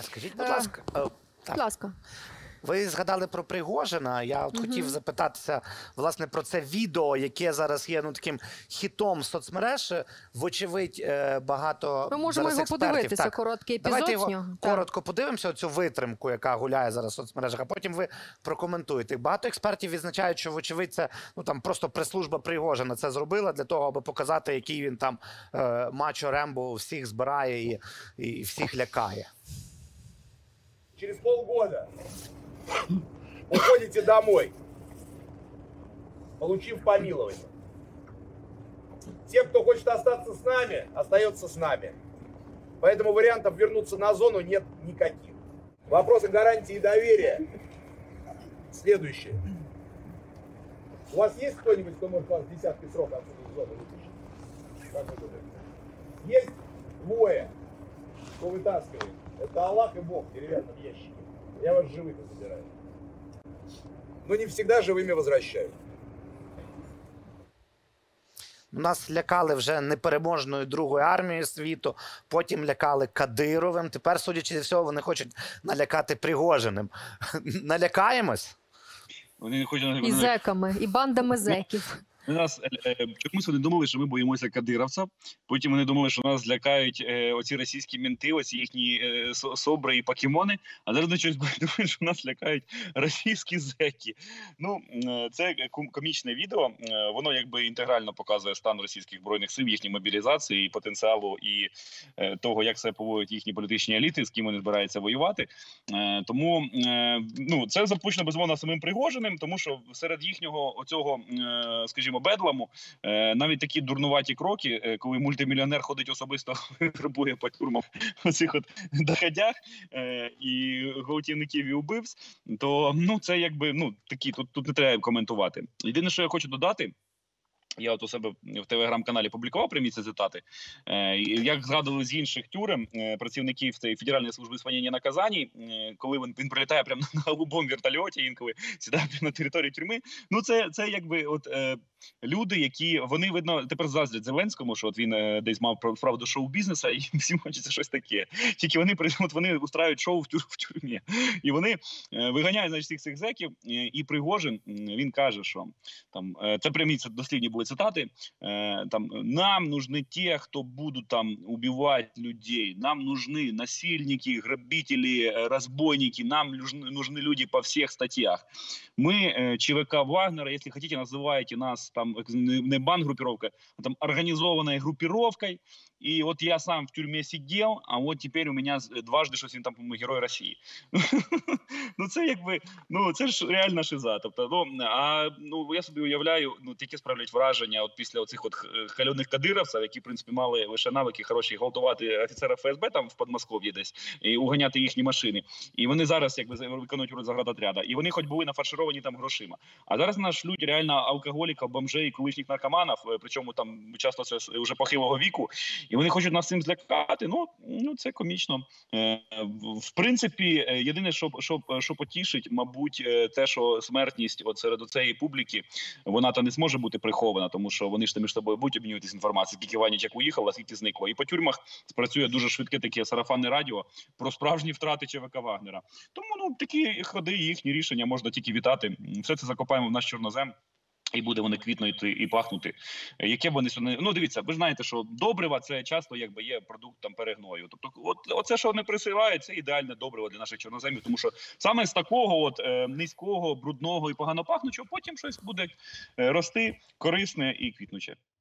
Скажіть, будь ласка, Будь так, ласка. ви згадали про Пригожина. Я от хотів запитатися, власне, про це відео, яке зараз є таким хітом соцмереж. Вочевидь, багато Ми можемо зараз його експертів. подивитися, Так, короткий епізод давайте з його нього. коротко подивимося, оцю витримку, яка гуляє зараз в соцмережах, а потім ви прокоментуєте. Багато експертів відзначають, що, вочевидь, це просто прес-служба Пригожина це зробила для того, аби показати, який він там мачо Рембо, всіх збирає і всіх лякає. Через полгода уходите домой, получив помилование. Те, кто хочет остаться с нами, остается с нами. Поэтому вариантов вернуться на зону нет никаких. Вопросы гарантии и доверия следующие. У вас есть кто-нибудь, кто может вас десятки срок отсюда из зоны вытащить? Как вы думаете? Есть двое, кто вытаскивает. Это Аллах и Бог в деревянном ящике. Я вас живыми забираю. Но не всегда живыми возвращаю. Нас лякали вже непереможною Другою армією світу, потім лякали Кадировим. Тепер, судячи зі всього, вони хочуть налякати Пригожиним. Налякаємось? Вони не хочуть... І зеками, і бандами зеків. Нас чомусь вони думали, що ми боїмося кадировця. Потім вони думали, що нас злякають оці російські менти, оці їхні собри і покемони. А зараз вони щось думають, що нас лякають російські зеки. Ну, це комічне відео. Воно якби інтегрально показує стан російських збройних сил, їхній мобілізації, і потенціалу, і того, як себе поводять їхні політичні еліти, з ким вони збираються воювати. Тому це запущено, безумовно, самим Пригожиним, тому що серед їхнього оцього, скажімо, бедламу, навіть такі дурнуваті кроки, коли мультимільйонер ходить особисто, грабує по тюрмам оцих от доходях і гвалтівників і убивць, то це якби такі, тут не треба коментувати. Єдине, що я хочу додати, я от у себе в телеграм-каналі публікував прямі цитати. Як згадували з інших тюрем працівників цієї Федеральної служби исполнения наказаний, коли він прилітає прямо на голубому вертольоті, інколи сідає на території тюрми. Це якби люди, які, вони, видно, тепер заздрять Зеленському, що він десь мав правду шоу-бізнесу, і всім хочеться щось таке. Тільки вони устраюють шоу в тюрмі. І вони виганяють, значить, всіх цих зеків, і Пригожин, він каже, що там, це прямі дослівні були цитати, там, нам нужны те, кто будут там убивать людей, нам нужны насильники, грабители, разбойники, нам нужны люди по всех статьях. Мы, ЧВК Вагнера, если хотите, называйте нас там не бандгруппировкой, а там организованной группировкой. И вот я сам в тюрьме сидел, а вот теперь у меня дважды щось він там, по-моєму, Герой Росії. Це якби, це ж реальна шиза. Тобто, я собі уявляю, тільки справлять враження от після оцих от хальоних кадировців, які, в принципі, мали лише навики хороші гвалтувати офіцера ФСБ там в Подмосков'ї десь і уганяти їхні машини. І вони зараз якби виконують роль заградотряда. І вони хоч були нафаршировані там грошима. А зараз нас шлють реально алкоголіків, бомжей, колишніх наркоманів, причому там часто це вже похилого віку. І вони хочуть нас цим злякати, це комічно. В принципі, єдине, що потішить, мабуть, те, що смертність от серед цієї публіки, вона та не зможе бути прихована, тому що вони ж між собою будуть обмінюватися інформацією, скільки Ванічек уїхав, а скільки зникло. І по тюрмах спрацює дуже швидке таке сарафанне радіо про справжні втрати ЧВК Вагнера. Тому такі ходи, їхні рішення можна тільки вітати. Все це закопаємо в наш чорнозем. І буде вони квітнути і пахнути. Яке б вони сьогодні... дивіться, ви ж знаєте, що добрива – це часто якби є продукт там перегною. Тобто, оце, що вони присилають, це ідеальне добриво для наших чорноземів, тому що саме з такого низького, брудного і погано пахнучого потім щось буде рости корисне і квітнуче.